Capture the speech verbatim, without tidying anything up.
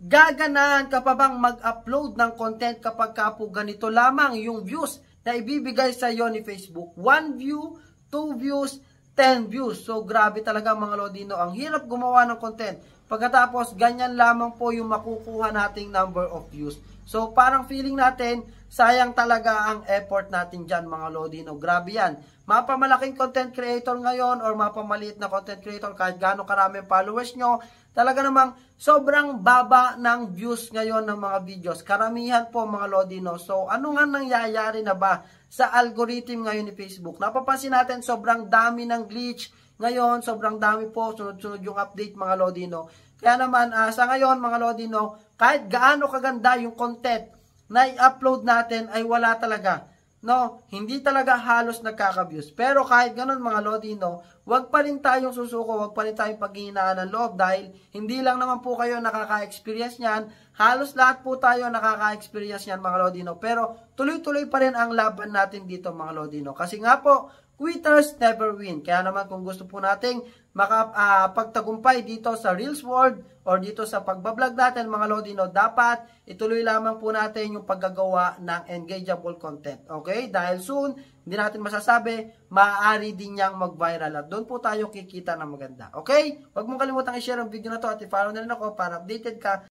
Gaganahan ka pa bang mag-upload ng content kapag ka po ganito lamang yung views na ibibigay sa iyo ni Facebook? one view, two views, ten views. So grabe talaga mga Lodino, ang hirap gumawa ng content. Pagkatapos ganyan lamang po yung makukuha nating number of views. So parang feeling natin, sayang talaga ang effort natin dyan mga Lodino. Grabe yan. Mapamalaking content creator ngayon or mapamaliit na content creator, kahit gaano karami followers nyo, talaga namang sobrang baba ng views ngayon ng mga videos. Karamihan po mga Lodino. So ano nga nangyayari na ba sa algorithm ngayon ni Facebook? Napapansin natin sobrang dami ng glitch ngayon, sobrang dami po, sunod-sunod yung update mga Lodino. Kaya naman uh, sa ngayon mga Lodino, kahit gaano kaganda yung content na i-upload natin ay wala talaga. No, hindi talaga halos nagkaka-views. Pero kahit ganun mga Lodino, wag pa rin tayong susuko, wag pa rin tayong paghihinaan ng loob dahil hindi lang naman po kayo nakaka-experience niyan. Halos lahat po tayo nakaka-experience niyan mga Lodino. Pero tuloy-tuloy pa rin ang laban natin dito mga Lodino. Kasi nga po, quitters never win. Kaya naman kung gusto po nating makapagtagumpay uh, dito sa Reels World or dito sa pagbablog natin mga Lodino, dapat ituloy lamang po natin yung paggagawa ng engageable content. Okay? Dahil soon, hindi natin masasabi, maaari din niyang mag-viral at doon po tayo kikita ng maganda. Okay? Huwag mong kalimutang i-share ang video na to at i-follow na rin ako para updated ka